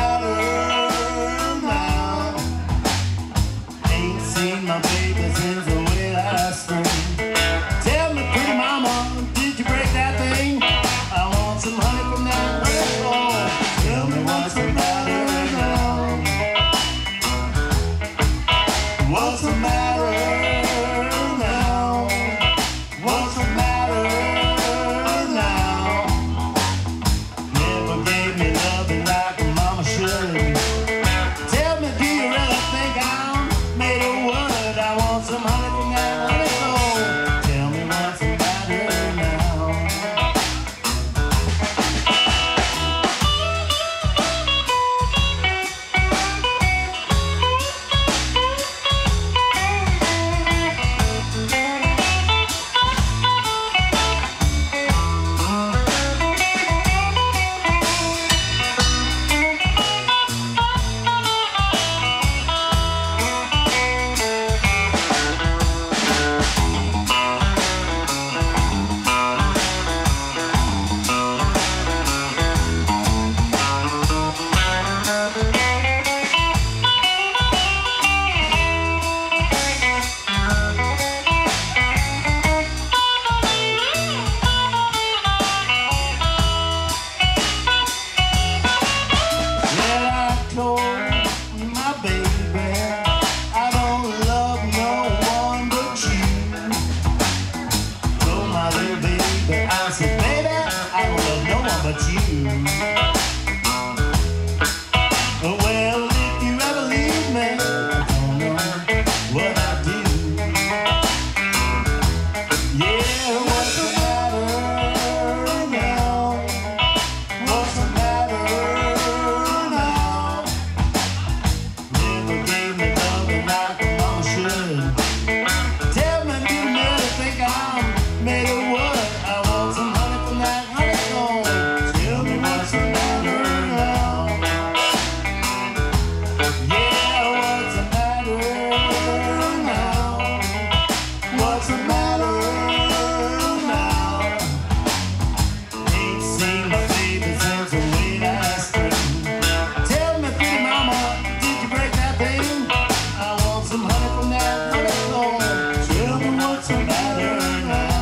matter now? Ain't seen my baby since the way last spring. Tell me, pretty mama, did you break that thing? I want some honey from that honeycomb. Tell me what's the matter now? What's the matter now? What's the matter now? Never gave me loving like mama should. Tell me, do you really think I'm made of wood? I want some honey from that honeycomb. Tell me what's the matter now? My baby, I don't love no one but you. Oh, my little baby, I said, baby, I don't love no one but you. Well, if you ever leave me, I don't know what I'd do. Yeah, what's the matter now? What's the matter now? Never gave me loving like a mama should. Tell me, do you really think I'm made of wood? I want some honey from that honeycomb. Tell me what's the matter now? Yeah, what's the matter now? What's the matter now? Ain't seen my baby since the way last spring. Tell me, pretty mama, did you break that thing? I want some honey from that honeycomb. Tell me what's the matter now?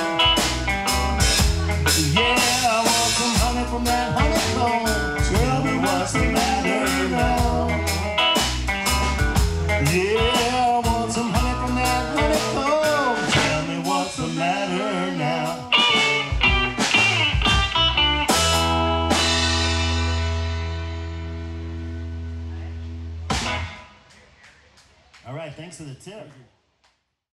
Yeah, I want some honey from that honeycomb. Tell me what's the matter now? Yeah, I want some honey from that honeycomb. Tell me what's the matter now? All right, thanks for the tip.